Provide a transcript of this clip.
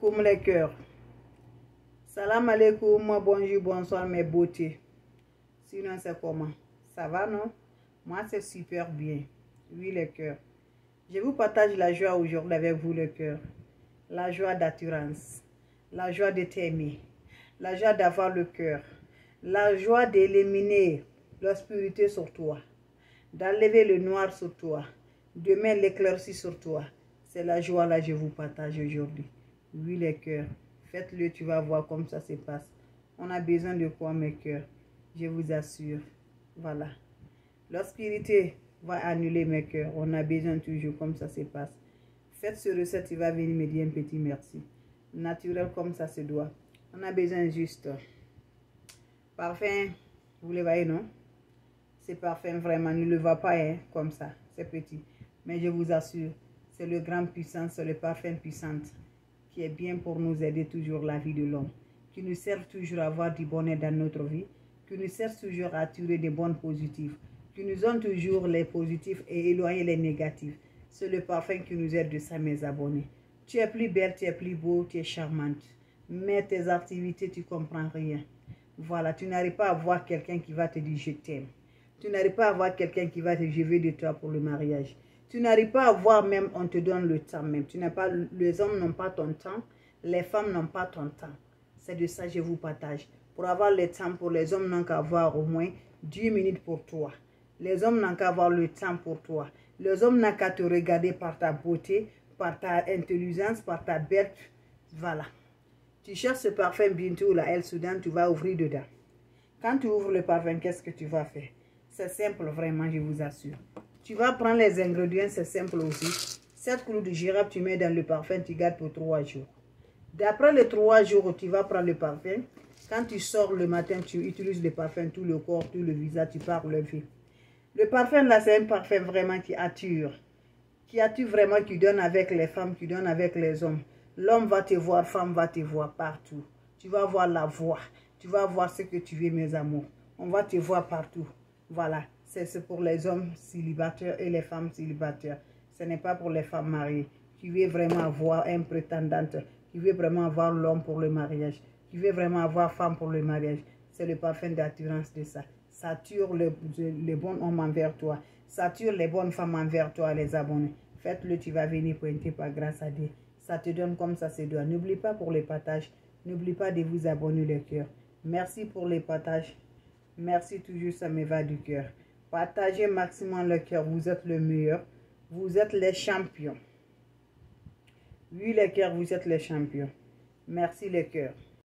Comme les cœurs. Salam alaikum, bonjour, bonsoir mes beautés. Sinon c'est comment? Ça va non? Moi c'est super bien. Oui les cœurs. Je vous partage la joie aujourd'hui avec vous les cœurs. La joie d'attirance. La joie de t'aimer. La joie d'avoir le cœur. La joie d'éliminer l'obscurité sur toi. D'enlever le noir sur toi. De mettre l'éclaircie sur toi. C'est la joie là que je vous partage aujourd'hui. Oui les cœurs, faites-le, tu vas voir comme ça se passe. On a besoin de quoi mes cœurs? Je vous assure. Voilà. L'obscurité va annuler mes cœurs. On a besoin toujours comme ça se passe. Faites ce recette, il va venir me dire un petit merci. Naturel comme ça se doit. On a besoin juste. Parfum, vous le voyez non? C'est parfum vraiment, ne le voit pas hein, comme ça. C'est petit. Mais je vous assure, c'est le grand puissant, c'est le parfum puissant qui est bien pour nous aider toujours la vie de l'homme, qui nous sert toujours à avoir du bonheur dans notre vie, qui nous sert toujours à attirer des bonnes positives, qui nous ont toujours les positifs et éloigner les négatifs. C'est le parfum qui nous aide de ça, mes abonnés. Tu es plus belle, tu es plus beau, tu es charmante. Mais tes activités, tu ne comprends rien. Voilà, tu n'arrives pas à voir quelqu'un qui va te dire je t'aime. Tu n'arrives pas à voir quelqu'un qui va te dire je veux de toi pour le mariage. Tu n'arrives pas à voir même, on te donne le temps même. Tu n'as pas, les hommes n'ont pas ton temps, les femmes n'ont pas ton temps. C'est de ça que je vous partage. Pour avoir le temps, pour les hommes n'ont qu'à avoir au moins 10 minutes pour toi. Les hommes n'ont qu'à avoir le temps pour toi. Les hommes n'ont qu'à te regarder par ta beauté, par ta intelligence, par ta belle. Voilà. Tu cherches ce parfum bientôt là, El Soudan, tu vas ouvrir dedans. Quand tu ouvres le parfum, qu'est-ce que tu vas faire? C'est simple vraiment, je vous assure. Tu vas prendre les ingrédients, c'est simple aussi. 7 clous de girafe, tu mets dans le parfum, tu gardes pour 3 jours. D'après les 3 jours, tu vas prendre le parfum. Quand tu sors le matin, tu utilises le parfum, tout le corps, tout le visage, tu pars lever. Le parfum là, c'est un parfum vraiment qui attire. Qui attire vraiment, qui donne avec les femmes, qui donne avec les hommes. L'homme va te voir, femme va te voir partout. Tu vas voir la voix. Tu vas voir ce que tu veux, mes amours. On va te voir partout. Voilà. C'est pour les hommes célibataires et les femmes célibataires. Ce n'est pas pour les femmes mariées. Qui veut vraiment avoir un prétendant. Qui veut vraiment avoir l'homme pour le mariage. Qui veut vraiment avoir femme pour le mariage. C'est le parfum d'attirance de ça. Ça attire les bons hommes envers toi. Ça attire les bonnes femmes envers toi, les abonnés. Faites-le, tu vas venir pointer par grâce à Dieu. Ça te donne comme ça se doit. N'oublie pas pour les partages. N'oublie pas de vous abonner le cœur. Merci pour les partages. Merci toujours, ça me va du cœur. Partagez maximum le cœur. Vous êtes le meilleur. Vous êtes les champions. Oui, les cœurs, vous êtes les champions. Merci les cœurs.